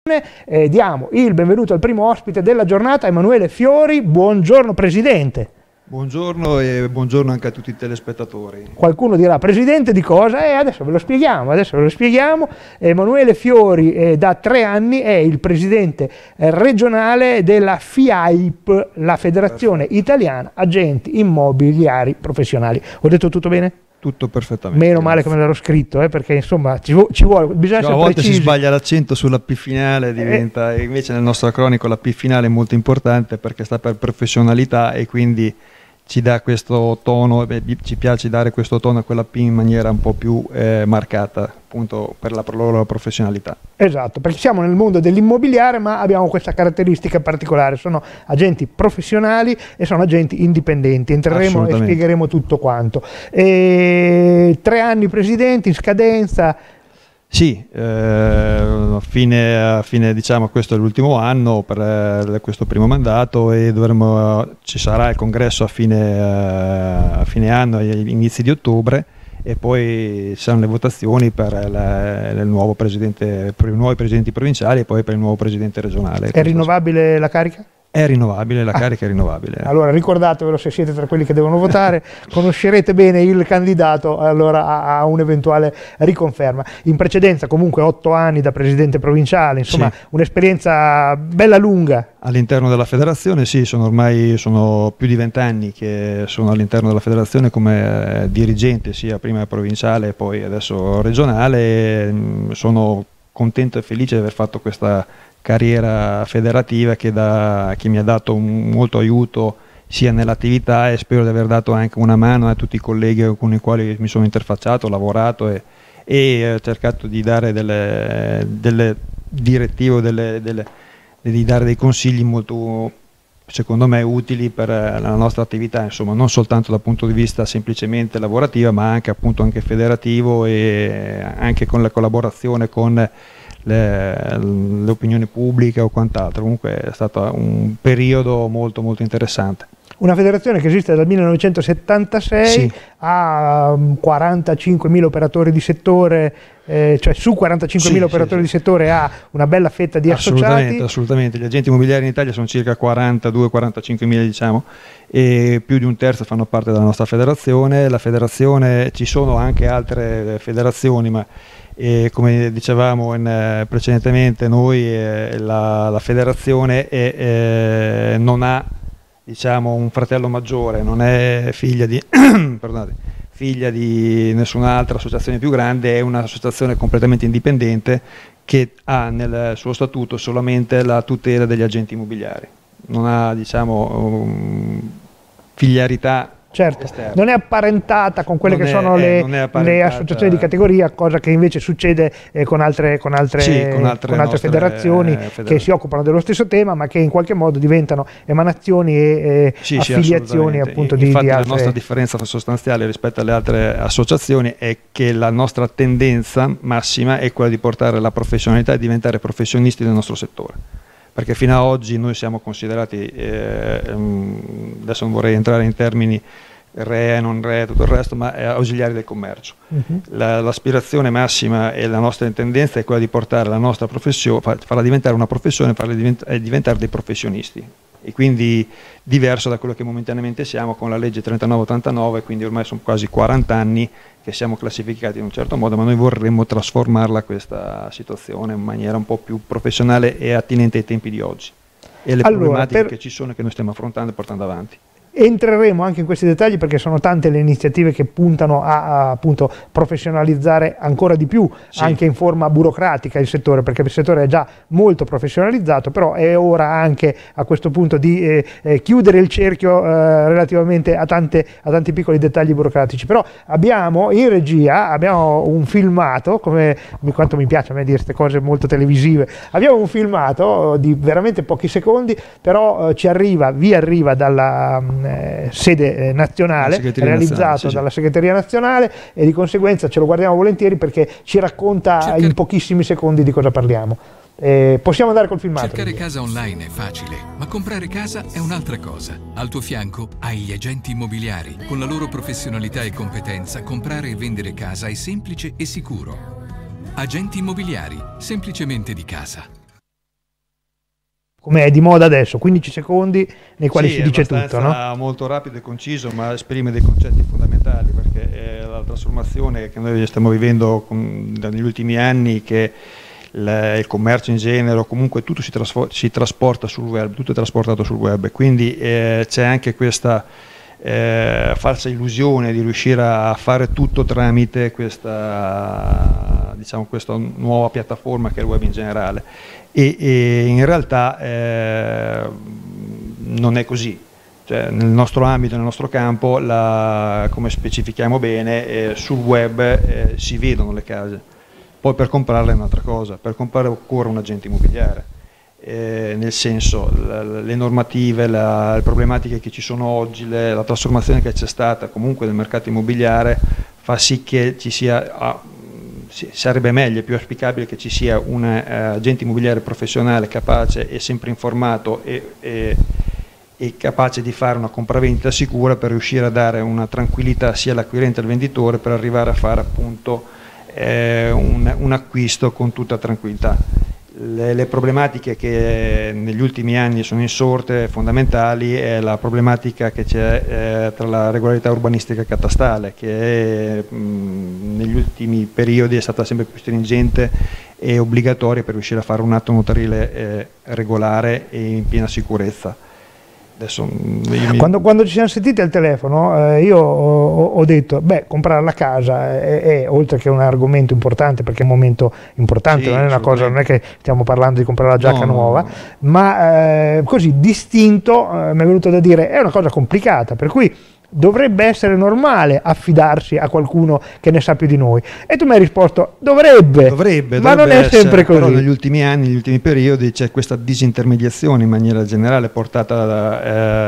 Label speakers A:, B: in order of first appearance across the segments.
A: Diamo il benvenuto al primo ospite della giornata, Emanuele Fiori. Buongiorno Presidente.
B: Buongiorno e buongiorno anche a tutti i telespettatori.
A: Qualcuno dirà Presidente di cosa? Adesso ve lo spieghiamo, Emanuele Fiori da 3 anni è il Presidente regionale della FIAIP, la Federazione Italiana Agenti Immobiliari Professionali. Ho detto tutto bene?
B: Tutto perfettamente.
A: Meno male che me l'ero scritto, perché insomma ci vuole, bisogna essere
B: a volte
A: precisi.
B: Si sbaglia l'accento sulla P finale, diventa invece nel nostro acronico la P finale è molto importante perché sta per professionalità e quindi ci dà questo tono, ci piace dare questo tono a quella P in maniera un po' più marcata, appunto per la loro professionalità.
A: Esatto, perché siamo nel mondo dell'immobiliare ma abbiamo questa caratteristica particolare, sono agenti professionali e sono agenti indipendenti, entreremo e spiegheremo tutto quanto. 3 anni Presidente in scadenza.
B: Sì, a fine diciamo questo è l'ultimo anno per questo primo mandato e ci sarà il congresso a fine anno, agli inizi di ottobre, e poi ci saranno le votazioni per i nuovi presidenti provinciali e poi per il nuovo presidente regionale.
A: È rinnovabile la carica?
B: È rinnovabile, la carica è rinnovabile.
A: Allora ricordatevelo, se siete tra quelli che devono votare, conoscerete bene il candidato, allora a un'eventuale riconferma. In precedenza comunque 8 anni da presidente provinciale, insomma sì, un'esperienza bella lunga.
B: All'interno della federazione sì, sono più di 20 anni che sono all'interno della federazione come dirigente, sia prima provinciale e poi adesso regionale. Sono contento e felice di aver fatto questa carriera federativa che mi ha dato molto aiuto sia nell'attività e spero di aver dato anche una mano a tutti i colleghi con i quali mi sono interfacciato, lavorato e cercato di dare delle direttive, di dare dei consigli molto, secondo me, utili per la nostra attività, insomma, non soltanto dal punto di vista semplicemente lavorativo, ma anche appunto anche federativo e anche con la collaborazione con l'opinione pubblica o quant'altro. Comunque è stato un periodo molto molto interessante.
A: Una federazione che esiste dal 1976, sì, ha 45.000 operatori di settore, cioè su 45.000 operatori di settore ha una bella fetta di associati.
B: Assolutamente, gli agenti immobiliari in Italia sono circa 42-45.000 diciamo, e più di un terzo fanno parte della nostra federazione. La federazione, ci sono anche altre federazioni, ma come dicevamo precedentemente, noi la federazione non ha, diciamo, un fratello maggiore, non è figlia di, figlia di nessun'altra associazione più grande, è un'associazione completamente indipendente che ha nel suo statuto solamente la tutela degli agenti immobiliari, non ha, diciamo, filiarità.
A: Certo,
B: esterna.
A: Non è apparentata con quelle le associazioni di categoria, cosa che invece succede con altre federazioni che si occupano dello stesso tema, ma che in qualche modo diventano emanazioni e affiliazioni appunto di altre.
B: La nostra differenza sostanziale rispetto alle altre associazioni è che la nostra tendenza massima è quella di portare la professionalità e diventare professionisti del nostro settore. Perché fino ad oggi noi siamo considerati, adesso non vorrei entrare in termini RE, non RE, tutto il resto, ma ausiliari del commercio. L'aspirazione massima e la nostra tendenza è quella di portare la nostra professione, farla diventare una professione, farla diventare dei professionisti. E quindi diverso da quello che momentaneamente siamo con la legge 3989, quindi ormai sono quasi 40 anni che siamo classificati in un certo modo, ma noi vorremmo trasformarla questa situazione in maniera un po' più professionale e attinente ai tempi di oggi e le problematiche che ci sono, che noi stiamo affrontando e portando avanti.
A: Entreremo anche in questi dettagli perché sono tante le iniziative che puntano a appunto professionalizzare ancora di più, sì, anche in forma burocratica il settore, perché il settore è già molto professionalizzato, però è ora anche a questo punto di chiudere il cerchio relativamente a tanti piccoli dettagli burocratici. Però abbiamo in regia un filmato, quanto mi piace a me dire queste cose molto televisive, abbiamo un filmato di veramente pochi secondi, però vi arriva dalla sede nazionale, realizzato dalla segreteria nazionale, e di conseguenza ce lo guardiamo volentieri perché ci racconta in pochissimi secondi di cosa parliamo. Possiamo andare col filmato.
C: Cercare casa online è facile, ma comprare casa è un'altra cosa. Al tuo fianco hai gli agenti immobiliari. Con la loro professionalità e competenza, comprare e vendere casa è semplice e sicuro. Agenti immobiliari, semplicemente di casa.
A: come è di moda adesso, 15 secondi nei quali si dice tutto, no?
B: Molto rapido e conciso, ma esprime dei concetti fondamentali, perché è la trasformazione che noi stiamo vivendo negli ultimi anni, che il commercio in genere, o comunque tutto si trasporta sul web, tutto è trasportato sul web, quindi c'è anche questa falsa illusione di riuscire a fare tutto tramite questa, diciamo, questa nuova piattaforma che è il web in generale, e in realtà non è così. Cioè, nel nostro ambito, nel nostro campo, come specifichiamo bene, sul web si vedono le case, poi per comprarle è un'altra cosa. Per comprare occorre un agente immobiliare, nel senso, le normative, le problematiche che ci sono oggi, la trasformazione che c'è stata comunque del mercato immobiliare fa sì che ci sia, sarebbe meglio, più auspicabile che ci sia un agente immobiliare professionale, capace e sempre informato e capace di fare una compravendita sicura, per riuscire a dare una tranquillità sia all'acquirente che al venditore, per arrivare a fare appunto un acquisto con tutta tranquillità. Le problematiche che negli ultimi anni sono insorte fondamentali è la problematica che c'è tra la regolarità urbanistica e catastale, che negli ultimi periodi è stata sempre più stringente e obbligatoria per riuscire a fare un atto notarile regolare e in piena sicurezza. Adesso,
A: quando ci siamo sentiti al telefono, io ho detto, beh, comprare la casa è oltre che un argomento importante, perché è un momento importante, sì, non è una cosa, non è che stiamo parlando di comprare la giacca nuova, ma così distinto mi è venuto da dire, è una cosa complicata, per cui dovrebbe essere normale affidarsi a qualcuno che ne sa più di noi. E tu mi hai risposto, dovrebbe ma non è sempre così.
B: Però negli ultimi anni, negli ultimi periodi, c'è questa disintermediazione in maniera generale, portata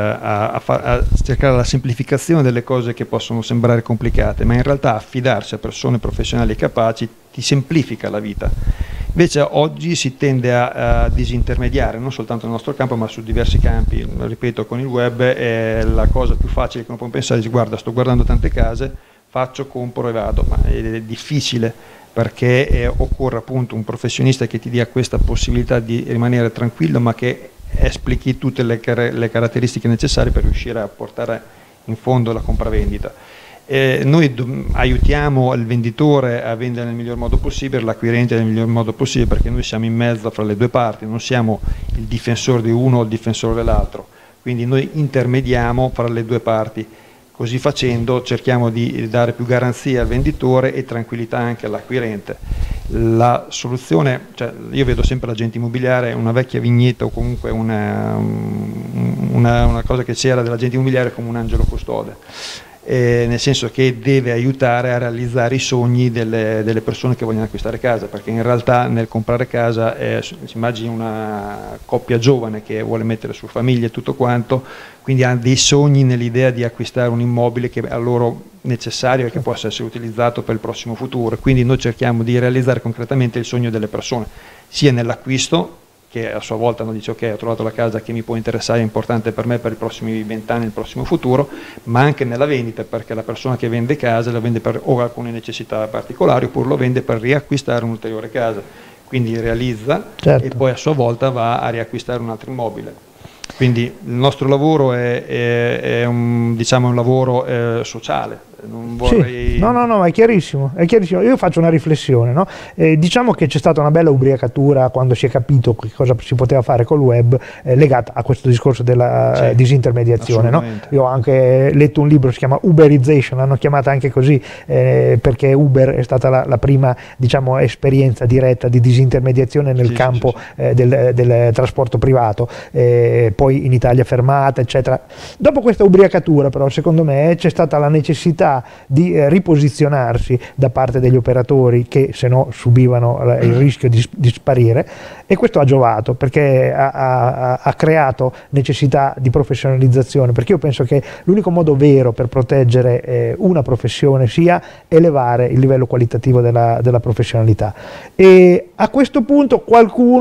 B: a cercare la semplificazione delle cose che possono sembrare complicate, ma in realtà affidarsi a persone professionali capaci ti semplifica la vita. Invece oggi si tende a disintermediare, non soltanto nel nostro campo, ma su diversi campi. Ripeto, con il web è la cosa più facile che uno può pensare: guarda, sto guardando tante case, faccio, compro e vado, ma è difficile, perché occorre appunto un professionista che ti dia questa possibilità di rimanere tranquillo, ma che esplichi tutte le caratteristiche necessarie per riuscire a portare in fondo la compravendita. Noi aiutiamo il venditore a vendere nel miglior modo possibile, l'acquirente nel miglior modo possibile, perché noi siamo in mezzo fra le due parti, non siamo il difensore di uno o il difensore dell'altro, quindi noi intermediamo fra le due parti. Così facendo cerchiamo di dare più garanzia al venditore e tranquillità anche all'acquirente. La soluzione, cioè, io vedo sempre l'agente immobiliare, una vecchia vignetta o comunque una cosa che c'era dell'agente immobiliare, come un angelo custode. Nel senso che deve aiutare a realizzare i sogni delle persone che vogliono acquistare casa, perché in realtà nel comprare casa si immagini una coppia giovane che vuole mettere su famiglia e tutto quanto, quindi ha dei sogni nell'idea di acquistare un immobile che è a loro necessario e che possa essere utilizzato per il prossimo futuro. Quindi noi cerchiamo di realizzare concretamente il sogno delle persone, sia nell'acquisto, che a sua volta non dice ok, ho trovato la casa che mi può interessare, è importante per me per i prossimi 20 anni, il prossimo futuro, ma anche nella vendita, perché la persona che vende casa la vende per o alcune necessità particolari, oppure lo vende per riacquistare un'ulteriore casa, quindi realizza, certo, e poi a sua volta va a riacquistare un altro immobile. Quindi il nostro lavoro è un lavoro sociale. Non vorrei...
A: Sì. No, è chiarissimo, è chiarissimo. Io faccio una riflessione, no? Diciamo che c'è stata una bella ubriacatura quando si è capito che cosa si poteva fare col web, legata a questo discorso della disintermediazione, no? Io ho anche letto un libro, si chiama Uberization, l'hanno chiamata anche così, perché Uber è stata la prima, diciamo, esperienza diretta di disintermediazione nel campo del trasporto privato, poi in Italia fermata, eccetera. Dopo questa ubriacatura, però, secondo me c'è stata la necessità di riposizionarsi da parte degli operatori, che se no subivano il rischio di sparire, e questo ha giovato, perché ha creato necessità di professionalizzazione, perché io penso che l'unico modo vero per proteggere una professione sia elevare il livello qualitativo della professionalità. E a questo punto qualcuno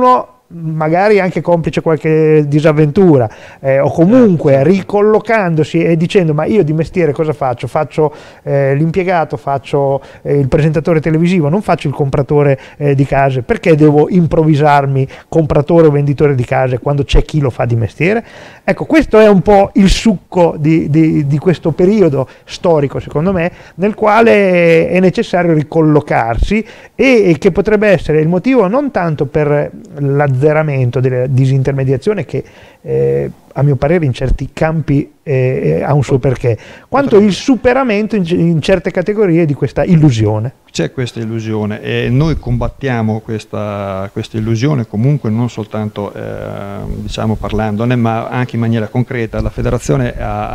A: magari anche complice qualche disavventura, o comunque ricollocandosi e dicendo: ma io di mestiere cosa faccio? Faccio l'impiegato, faccio il presentatore televisivo, non faccio il compratore di case, perché devo improvvisarmi compratore o venditore di case quando c'è chi lo fa di mestiere? Ecco, questo è un po' il succo di questo periodo storico, secondo me, nel quale è necessario ricollocarsi, e che potrebbe essere il motivo non tanto per l'azzeramento della disintermediazione, che a mio parere in certi campi ha un suo perché, quanto il superamento in certe categorie di questa illusione.
B: C'è questa illusione e noi combattiamo questa illusione comunque, non soltanto diciamo parlandone, ma anche in maniera concreta. La federazione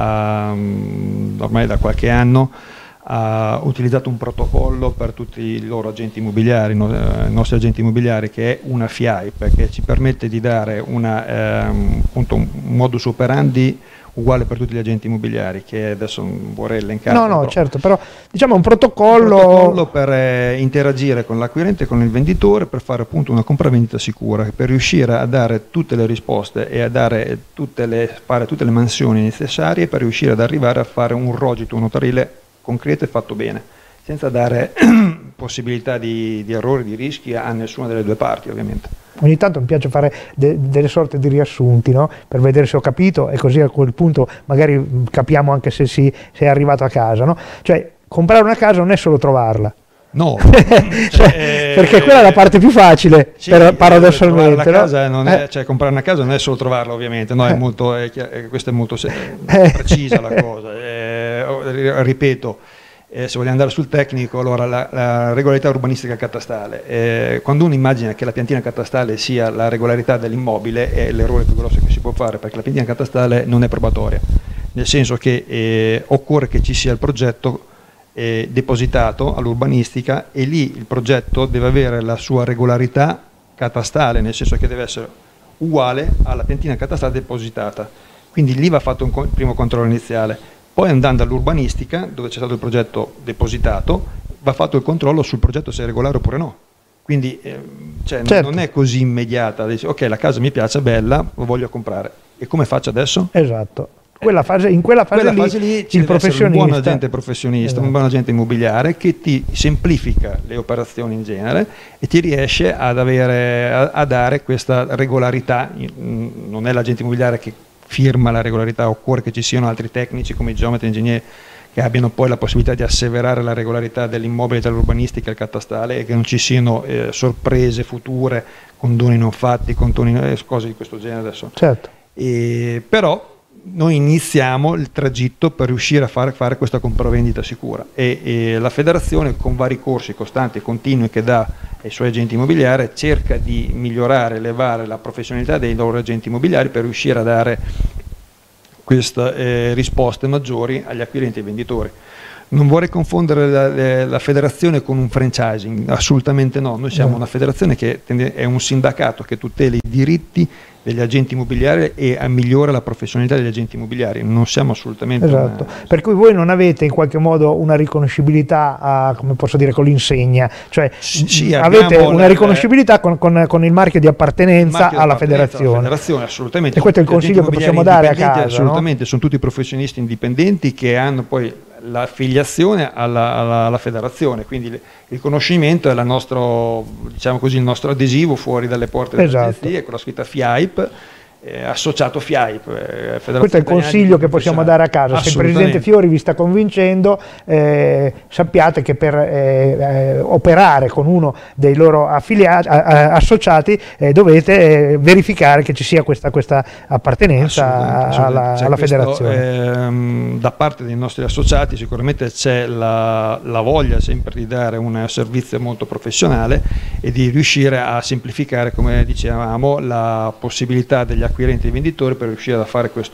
B: ormai da qualche anno ha utilizzato un protocollo per tutti i loro agenti immobiliari, i nostri agenti immobiliari, che è una FIAIP, che ci permette di dare appunto un modus operandi uguale per tutti gli agenti immobiliari, che adesso non vorrei elencare.
A: No, certo, però diciamo un protocollo
B: per interagire con l'acquirente e con il venditore, per fare appunto una compravendita sicura, per riuscire a dare tutte le risposte e a fare tutte le mansioni necessarie per riuscire ad arrivare a fare un rogito notarile concreto e fatto bene, senza dare possibilità di errori, di rischi a nessuna delle due parti, ovviamente.
A: Ogni tanto mi piace fare delle sorte di riassunti, no? Per vedere se ho capito, e così a quel punto magari capiamo anche se è arrivato a casa, no? Cioè, comprare una casa non è solo trovarla.
B: No,
A: perché quella è la parte più facile,
B: sì,
A: paradossalmente.
B: La casa non è, cioè, comprare una casa non è solo trovarla, ovviamente, no? Questa è molto precisa la cosa. Ripeto, se vogliamo andare sul tecnico, allora la regolarità urbanistica catastale, quando uno immagina che la piantina catastale sia la regolarità dell'immobile, è l'errore più grosso che si può fare, perché la piantina catastale non è probatoria, nel senso che occorre che ci sia il progetto depositato all'urbanistica, e lì il progetto deve avere la sua regolarità catastale, nel senso che deve essere uguale alla piantina catastale depositata. Quindi lì va fatto un primo controllo iniziale, poi andando all'urbanistica, dove c'è stato il progetto depositato, va fatto il controllo sul progetto se è regolare oppure no. Quindi certo, non è così immediata, dici, ok, la casa mi piace, è bella, lo voglio comprare, e come faccio adesso?
A: Esatto. In quella fase lì il professionista,
B: un buon agente professionista, esatto, un buon agente immobiliare, che ti semplifica le operazioni in genere e ti riesce a dare questa regolarità. Non è l'agente immobiliare che firma la regolarità, occorre che ci siano altri tecnici come i geometri e ingegneri che abbiano poi la possibilità di asseverare la regolarità dell'immobile tra l'urbanistica e il catastale, e che non ci siano sorprese future, condoni non fatti, cose di questo genere adesso.
A: Certo.
B: Però noi iniziamo il tragitto per riuscire a fare questa compravendita sicura, e la federazione, con vari corsi costanti e continui che dà ai suoi agenti immobiliari, cerca di migliorare, elevare la professionalità dei loro agenti immobiliari per riuscire a dare queste risposte maggiori agli acquirenti e ai venditori. Non vorrei confondere la federazione con un franchising, assolutamente no. Noi siamo una federazione che è un sindacato che tutela i diritti degli agenti immobiliari e migliora la professionalità degli agenti immobiliari. Non siamo assolutamente...
A: Esatto, per cui voi non avete in qualche modo una riconoscibilità, come posso dire, con l'insegna, cioè sì, avete una riconoscibilità con il marchio di appartenenza alla federazione.
B: Assolutamente.
A: E questo è il consiglio che possiamo dare a casa.
B: Assolutamente,
A: no?
B: Sono tutti professionisti indipendenti che hanno poi l'affiliazione alla federazione, quindi il riconoscimento è diciamo così, il nostro adesivo fuori dalle porte dell'agenzia, con la scritta FIAIP, associato FIAIP.
A: Questo è il consiglio che possiamo dare a casa. Se il Presidente Fiori vi sta convincendo, sappiate che per operare con uno dei loro associati dovete verificare che ci sia questa appartenenza alla federazione.
B: Da parte dei nostri associati sicuramente c'è la voglia sempre di dare un servizio molto professionale e di riuscire a semplificare, come dicevamo, la possibilità degli acquirenti e venditori per riuscire a fare questo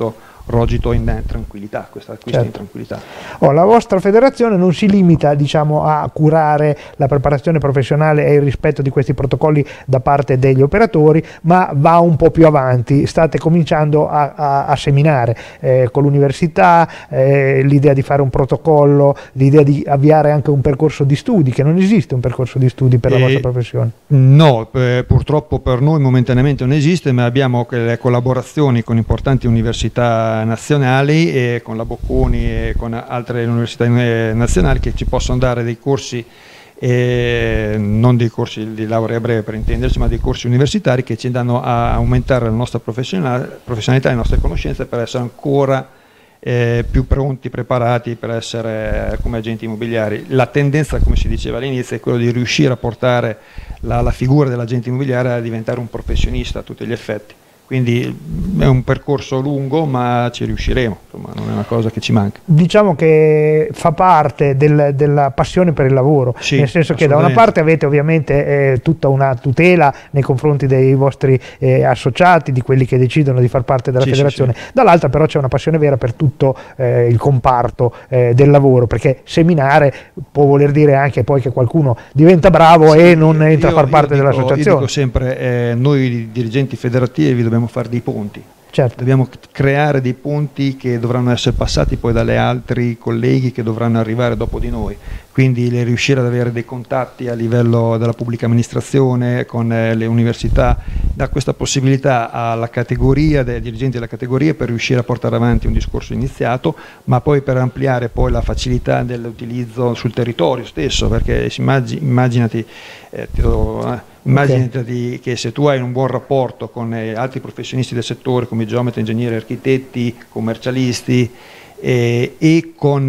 B: rogito in tranquillà, questo acquisto in tranquillità.
A: La vostra federazione non si limita, diciamo, a curare la preparazione professionale e il rispetto di questi protocolli da parte degli operatori, ma va un po' più avanti. State cominciando a seminare con l'università l'idea di fare un protocollo, l'idea di avviare anche un percorso di studi, che non esiste un percorso di studi per la vostra professione.
B: No, purtroppo per noi momentaneamente non esiste, ma abbiamo le collaborazioni con importanti università nazionali e con la Bocconi e con altre università nazionali che ci possono dare dei corsi, non dei corsi di laurea breve per intenderci, ma dei corsi universitari che ci danno a aumentare la nostra professionalità e le nostre conoscenze per essere ancora più pronti, preparati per essere come agenti immobiliari. La tendenza, come si diceva all'inizio, è quella di riuscire a portare la figura dell'agente immobiliare a diventare un professionista a tutti gli effetti. Quindi è un percorso lungo, ma ci riusciremo, insomma, non è una cosa che ci manca.
A: Diciamo che fa parte della passione per il lavoro, sì, nel senso che da una parte avete ovviamente tutta una tutela nei confronti dei vostri associati, di quelli che decidono di far parte della federazione, dall'altra però c'è una passione vera per tutto il comparto del lavoro, perché seminare può voler dire anche poi che qualcuno diventa bravo e non entra a far parte dell'associazione.
B: Io dico sempre, noi dirigenti federativi dobbiamo fare dei ponti, dobbiamo creare dei ponti che dovranno essere passati poi dalle altri colleghi che dovranno arrivare dopo di noi, quindi riuscire ad avere dei contatti a livello della pubblica amministrazione con le università dà questa possibilità alla categoria, dei dirigenti della categoria, per riuscire a portare avanti un discorso iniziato, ma poi per ampliare poi la facilità dell'utilizzo sul territorio stesso, perché immaginati che se tu hai un buon rapporto con altri professionisti del settore come geometri, ingegneri, architetti, commercialisti e con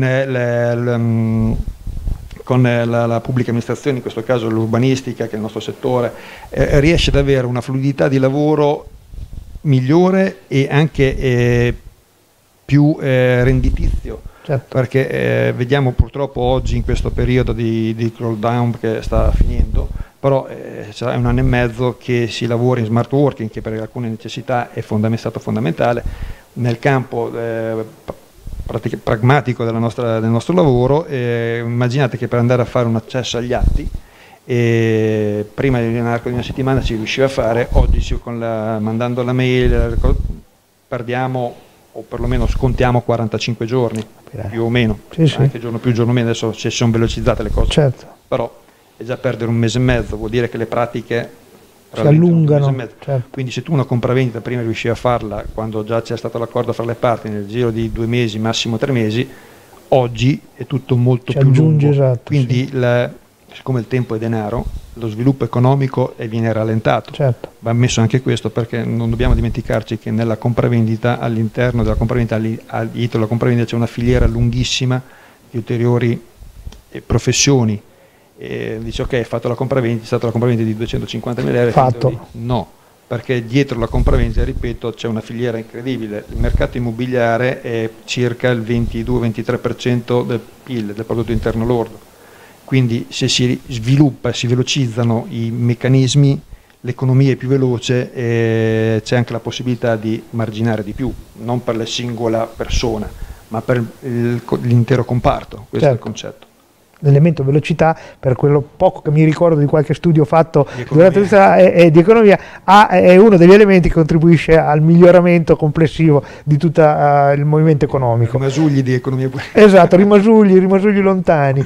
B: la pubblica amministrazione, in questo caso l'urbanistica, che è il nostro settore, riesce ad avere una fluidità di lavoro migliore e anche più renditizio. Perché vediamo purtroppo oggi in questo periodo di crawl down che sta finendo, però è un anno e mezzo che si lavora in smart working, che per alcune necessità è stato fondamentale nel campo pragmatico del nostro lavoro. Immaginate che per andare a fare un accesso agli atti prima nell'arco di una settimana si riusciva a fare, oggi mandando la mail perdiamo, o perlomeno scontiamo 45 giorni, più o meno, anche giorno più giorno meno, adesso si sono velocizzate le cose, però è già perdere un mese e mezzo, vuol dire che le pratiche
A: si allungano,
B: quindi se tu una compravendita prima riuscivi a farla quando già c'è stato l'accordo fra le parti nel giro di 2 mesi, massimo 3 mesi, oggi è tutto molto più lungo, quindi siccome il tempo è denaro, lo sviluppo economico viene rallentato. Va ammesso anche questo, perché non dobbiamo dimenticarci che nella compravendita, all'interno della compravendita, dietro la compravendita c'è una filiera lunghissima di ulteriori professioni. Dice ok, hai fatto la compravendita, è stata la compravendita di 250.000 euro,
A: fatto.
B: No, perché dietro la compravendita, ripeto, c'è una filiera incredibile. Il mercato immobiliare è circa il 22-23% del PIL, del prodotto interno lordo. Quindi se si sviluppa, si velocizzano i meccanismi, l'economia è più veloce e c'è anche la possibilità di marginare di più, non per la singola persona, ma per l'intero comparto. Questo è il concetto.
A: L'elemento velocità, per quello poco che mi ricordo di qualche studio fatto durante di economia, è uno degli elementi che contribuisce al miglioramento complessivo di tutto il movimento economico.
B: Rimasugli di economia.
A: Esatto, rimasugli lontani.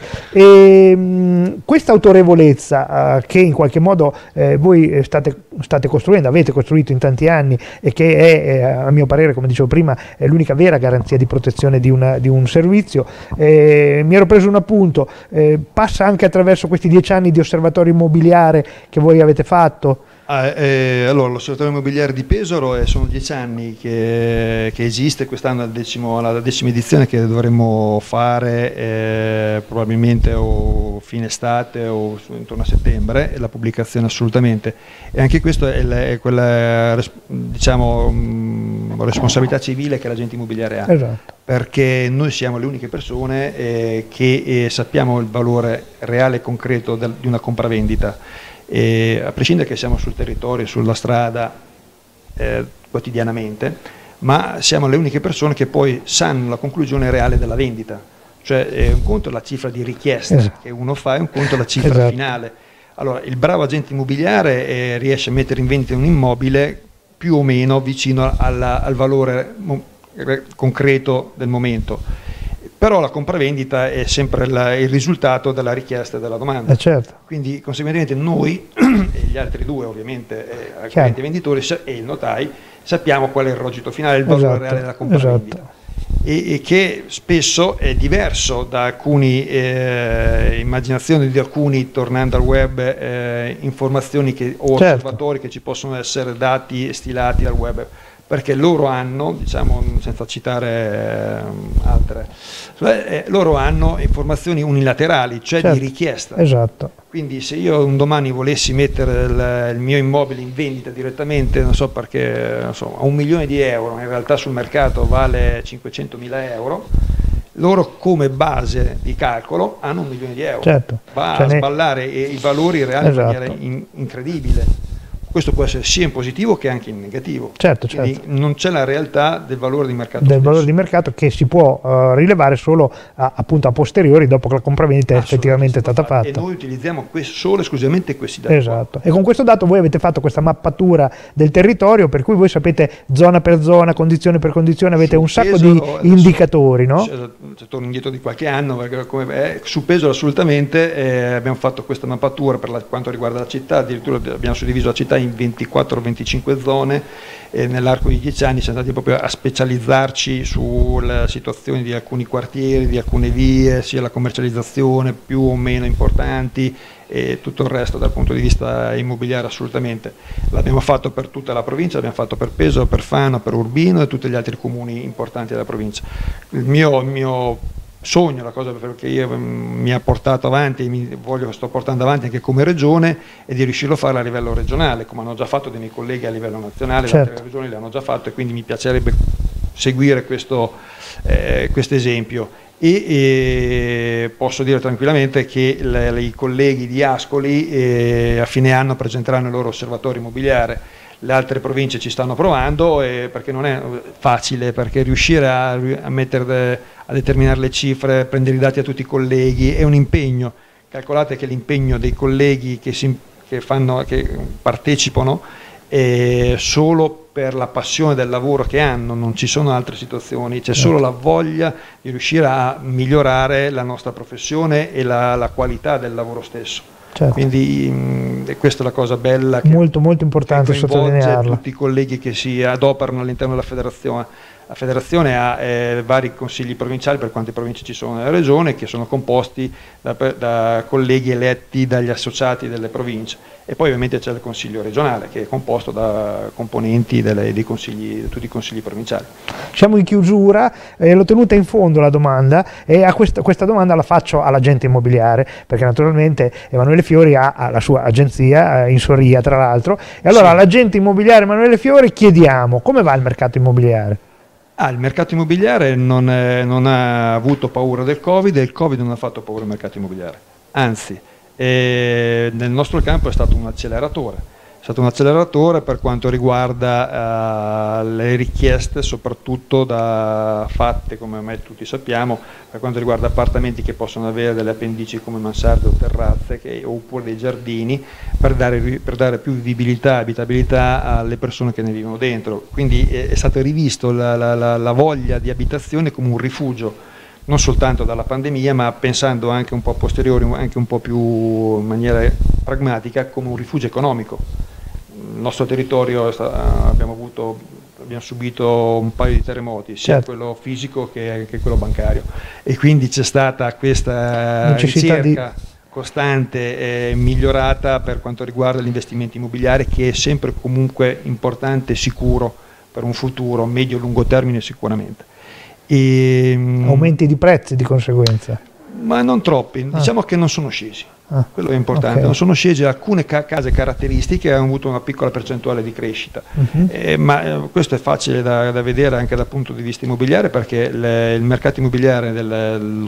A: Questa autorevolezza che in qualche modo voi state costruendo, avete costruito in tanti anni, e che è, a mio parere, come dicevo prima, è l'unica vera garanzia di protezione di un servizio. Mi ero preso un appunto. Passa anche attraverso questi 10 anni di osservatorio immobiliare che voi avete fatto?
B: Allora, l'osservatorio immobiliare di Pesaro sono 10 anni che esiste, quest'anno è la 10ª edizione che dovremmo fare probabilmente o fine estate o intorno a settembre, la pubblicazione assolutamente, e anche questo è quella, diciamo, responsabilità civile che l'agente immobiliare ha, perché noi siamo le uniche persone che sappiamo il valore reale e concreto di una compravendita. A prescindere che siamo sul territorio, sulla strada quotidianamente, ma siamo le uniche persone che poi sanno la conclusione reale della vendita, cioè un conto è la cifra di richiesta che uno fa e un conto è la cifra finale. Allora il bravo agente immobiliare riesce a mettere in vendita un immobile più o meno vicino al valore concreto del momento, però la compravendita è sempre il risultato della richiesta e della domanda. Quindi conseguentemente noi e gli altri due ovviamente, clienti e venditori e il notai, sappiamo qual è il rogito finale, il valore reale della compravendita. E che spesso è diverso da alcune immaginazioni di alcuni, tornando al web, informazioni o osservatori che ci possono essere dati stilati dal web, perché loro hanno, diciamo senza citare altre, loro hanno informazioni unilaterali, cioè di richiesta. Quindi se io un domani volessi mettere il mio immobile in vendita direttamente, non so perché, non so, a 1 milione di euro, in realtà sul mercato vale 500.000 euro, loro come base di calcolo hanno 1 milione di euro. Va a sballare i valori reali in maniera incredibile. Questo può essere sia in positivo che anche in negativo. Quindi non c'è la realtà del valore di mercato. Del valore
A: di mercato che si può rilevare solo appunto a posteriori, dopo che la compravendita è effettivamente stata fatta.
B: E noi utilizziamo solo esclusivamente questi dati.
A: E con questo dato voi avete fatto questa mappatura del territorio, per cui voi sapete zona per zona, condizione per condizione, avete un sacco di indicatori, no?
B: Se torno indietro di qualche anno, perché su Pesaro assolutamente abbiamo fatto questa mappatura per quanto riguarda la città, addirittura abbiamo suddiviso la città in 24-25 zone, e nell'arco di 10 anni siamo andati proprio a specializzarci sulla situazione di alcuni quartieri, di alcune vie, sia la commercializzazione più o meno importanti e tutto il resto dal punto di vista immobiliare. Assolutamente l'abbiamo fatto per tutta la provincia, l'abbiamo fatto per Pesaro, per Fano, per Urbino e tutti gli altri comuni importanti della provincia. Il mio sogno, la cosa che mi ha portato avanti e sto portando avanti anche come regione, è di riuscirlo a fare a livello regionale, come hanno già fatto dei miei colleghi a livello nazionale. Le altre regioni le hanno già fatto, e quindi mi piacerebbe seguire questo esempio. E posso dire tranquillamente che i colleghi di Ascoli a fine anno presenteranno il loro osservatorio immobiliare. Le altre province ci stanno provando, perché non è facile, perché riuscire a determinare le cifre, prendere i dati a tutti i colleghi è un impegno. Calcolate che l'impegno dei colleghi che partecipano è solo per la passione del lavoro che hanno, non ci sono altre situazioni, c'è solo la voglia di riuscire a migliorare la nostra professione e la qualità del lavoro stesso. Quindi questa è la cosa bella, che
A: molto importante sottolinearla.
B: Tutti i colleghi che si adoperano all'interno della federazione. La federazione ha vari consigli provinciali, per quante province ci sono nella regione, che sono composti da colleghi eletti dagli associati delle province, e poi ovviamente c'è il consiglio regionale, che è composto da componenti di tutti i consigli provinciali.
A: Siamo in chiusura, l'ho tenuta in fondo la domanda, e questa domanda la faccio all'agente immobiliare, perché naturalmente Emanuele Fiori ha la sua agenzia in Soria, tra l'altro, e allora all'agente immobiliare Emanuele Fiori chiediamo: come va il mercato immobiliare?
B: Il mercato immobiliare non ha avuto paura del Covid, e il Covid non ha fatto paura al mercato immobiliare, anzi nel nostro campo è stato un acceleratore. È stato un acceleratore per quanto riguarda le richieste, soprattutto fatte, come ormai tutti sappiamo, per quanto riguarda appartamenti che possono avere delle appendici come mansarde o terrazze, oppure dei giardini, per dare più vivibilità e abitabilità alle persone che ne vivono dentro. Quindi è stato rivisto la voglia di abitazione come un rifugio, non soltanto dalla pandemia, ma pensando anche un po' a posteriori, anche un po' più in maniera pragmatica, come un rifugio economico. Il nostro territorio abbiamo subito un paio di terremoti, sia quello fisico che quello bancario, e quindi c'è stata questa ricerca costante e migliorata per quanto riguarda l'investimento immobiliare, che è sempre comunque importante e sicuro per un futuro medio-lungo termine sicuramente.
A: Aumenti di prezzi di conseguenza?
B: Ma non troppi, diciamo che non sono scesi. Quello è importante. Non sono scese alcune case caratteristiche, hanno avuto una piccola percentuale di crescita, ma questo è facile da vedere anche dal punto di vista immobiliare, perché il mercato immobiliare del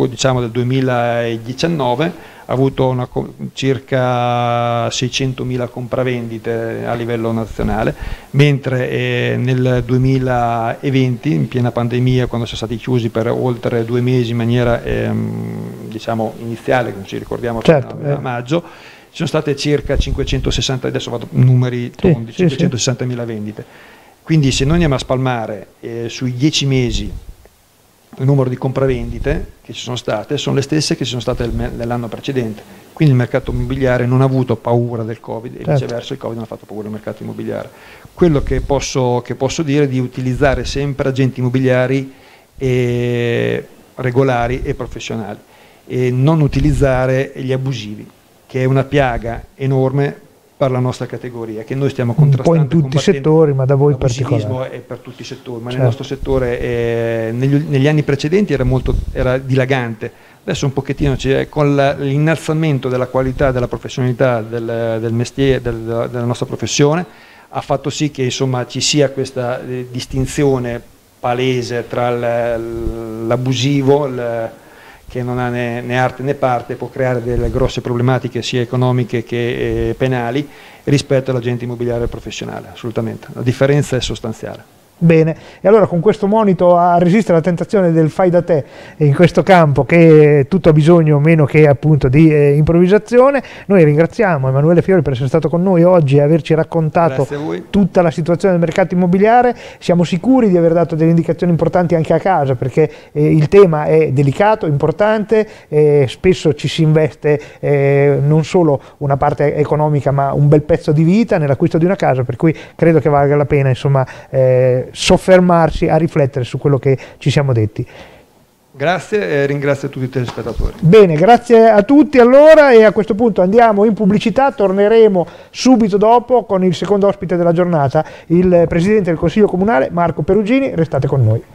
B: 2019 ha avuto circa 600.000 compravendite a livello nazionale, mentre nel 2020, in piena pandemia, quando siamo stati chiusi per oltre 2 mesi in maniera diciamo iniziale, come ci ricordiamo, a maggio, ci sono state circa 560, adesso vado numeri tondi, 560.000 vendite. Quindi se noi andiamo a spalmare sui 10 mesi il numero di compravendite che ci sono state, sono le stesse che ci sono state nell'anno precedente. Quindi il mercato immobiliare non ha avuto paura del Covid, e viceversa il Covid non ha fatto paura al mercato immobiliare. Quello che posso dire è di utilizzare sempre agenti immobiliari regolari e professionali, e non utilizzare gli abusivi, che è una piaga enorme per la nostra categoria, che noi stiamo contrastando
A: un po' in tutti i settori, ma da voi in particolare.
B: È per tutti i settori, ma nel nostro settore negli anni precedenti era dilagante. Adesso un pochettino con l'innalzamento della qualità, della professionalità del mestiere, della nostra professione, ha fatto sì che insomma ci sia questa distinzione palese tra l'abusivo, che non ha né arte né parte, può creare delle grosse problematiche sia economiche che penali, rispetto all'agente immobiliare professionale. Assolutamente, la differenza è sostanziale.
A: Bene, e allora con questo monito a resistere alla tentazione del fai da te in questo campo, che tutto ha bisogno meno che appunto di improvvisazione, noi ringraziamo Emanuele Fiori per essere stato con noi oggi e averci raccontato tutta la situazione del mercato immobiliare. Siamo sicuri di aver dato delle indicazioni importanti anche a casa, perché il tema è delicato, importante, spesso ci si investe non solo una parte economica ma un bel pezzo di vita nell'acquisto di una casa, per cui credo che valga la pena insomma soffermarsi a riflettere su quello che ci siamo detti.
B: Grazie e ringrazio tutti i telespettatori.
A: Bene, grazie a tutti allora, e a questo punto andiamo in pubblicità, torneremo subito dopo con il secondo ospite della giornata, il Presidente del Consiglio Comunale Marco Perugini. Restate con noi.